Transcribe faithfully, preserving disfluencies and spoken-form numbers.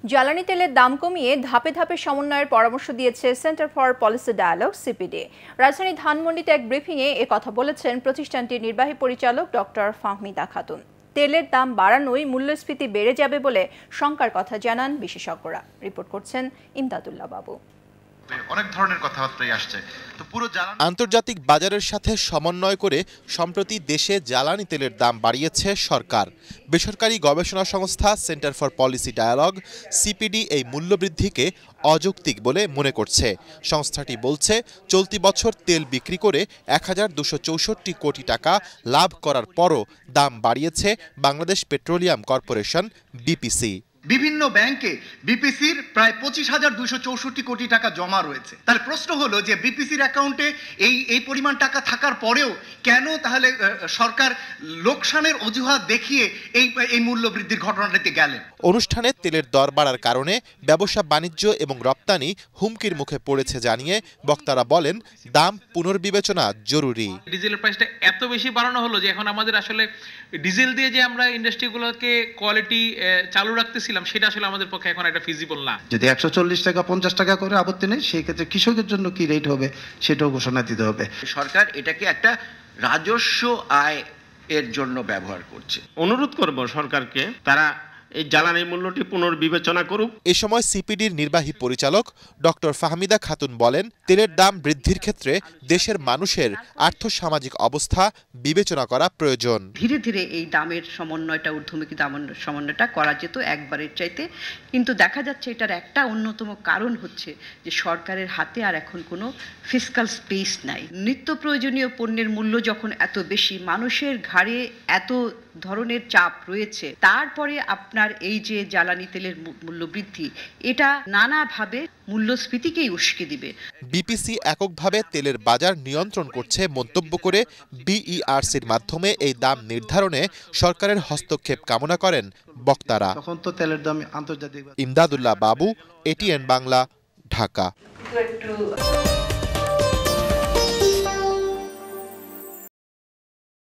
জ্বালানি তেলের দাম কমিয়ে ধাপে ধাপে সমন্বয়ের পরামর্শ দিয়েছে centre for policy dialogue CPD. রাজধানী ধানমন্ডিতে এক ব্রিফিংয়ে এ কথা বলেছেন প্রতিষ্ঠানটির নির্বাহী পরিচালক ডক্টর ফাহমিদা খাতুন। তেলের দাম বাড়ানোয় মূল্যস্ফীতি বেড়ে যাবে বলে শঙ্কার কথা জানান বিশেষজ্ঞরা। রিপোর্ট করছেন ইমদাদুল্লাহ বাবু। অনেক ধরনের কথাবার্তাই আসছে। তো পুরো আন্তর্জাতিক বাজারের সাথে সমন্বয় করে সম্প্রতি দেশে জ্বালানি তেলের দাম বাড়িয়েছে সরকার। বেসরকারি গবেষণা সংস্থা centre for policy dialogue CPD এই মূল্যবৃদ্ধিকে অযৌক্তিক বলে মনে করছে। সংস্থাটি বলছে, চলতি বছর তেল বিক্রি করে এক হাজার দুশো চৌষট্টি কোটি টাকা লাভ করার পরও দাম বাড়িয়েছে বাংলাদেশ পেট্রোলিয়াম কর্পোরেশন বিপিসি। বিভিন্ন ব্যাংকে বিপিসির প্রায় পঁচিশ হাজার দুইশো চৌষট্টি কোটি টাকা জমা রয়েছে। তাহলে প্রশ্ন হলো যে বিপিসির অ্যাকাউন্টে এই এই পরিমাণ টাকা থাকার পরেও কেন তাহলে সরকার লোকসানের অজুহাত দেখিয়ে এই এই মূল্য বৃদ্ধির ঘটনাটিতে গেলেন? অনুষ্ঠানে তেলের দর বাড়ার কারণে ব্যবসা বাণিজ্য এবং রপ্তানি হুমকির মুখে পড়েছে জানিয়ে বক্তারা বলেন, দাম পুনর্বিবেচনা জরুরি। ডিজেলের প্রাইসটা এত বেশি বাড়ানো হলো যে এখন আমাদের আসলে ডিজেল দিয়ে যে আমরা ইন্ডাস্ট্রিগুলোকে কোয়ালিটি চালু রাখতেছি সেটা আসলে আমাদের পক্ষে এখন একটা ফিজিবল না। যদি একশো চল্লিশ টাকা পঞ্চাশ টাকা করে আপত্তি নেই, সেই ক্ষেত্রে কৃষকের জন্য কি রেট হবে সেটাও ঘোষণা দিতে হবে। সরকার এটাকে একটা রাজস্ব আয় এর জন্য ব্যবহার করছে। অনুরোধ করব সরকারকে তারা এই জ্বালানি মূল্যটি পুনর্বিবেচনা করুক। এ সময় সিপিডির নির্বাহী পরিচালক ডক্টর ফাহমিদা খাতুন বলেন, তেলের দাম বৃদ্ধির ক্ষেত্রে দেশের মানুষের আর্থসামাজিক অবস্থা বিবেচনা করা প্রয়োজন। ধীরে ধীরে এই দামের সমন্বয়টা ঊর্ধ্বমুখী দাম সমন্বয়টা করা যেত একবারের চাইতে, কিন্তু দেখা যাচ্ছে এটার একটা অন্যতম কারণ হচ্ছে যে সরকারের হাতে আর এখন কোনো ফিসকাল স্পেস নাই। নিত্য প্রয়োজনীয় পণ্যের মূল্য যখন এত বেশি, মানুষের ঘাড়ে এত ধরনের চাপ রয়েছে, তারপরে আপনার এই যে জ্বালানি তেলের মূল্য বৃদ্ধি, এটা নানাভাবে মূল্যস্ফীতিকেই উস্কে দিবে। বিপিসি এককভাবে তেলের বাজার নিয়ন্ত্রণ করছে মন্তব্য করে বিইআরসির মাধ্যমে এই দাম নির্ধারণে সরকারের হস্তক্ষেপ কামনা করেন বক্তারা। তখন তো তেলের দাম আন্তর্জাতিক। ইমদাদুল্লাহ বাবু, এটিএন বাংলা, ঢাকা।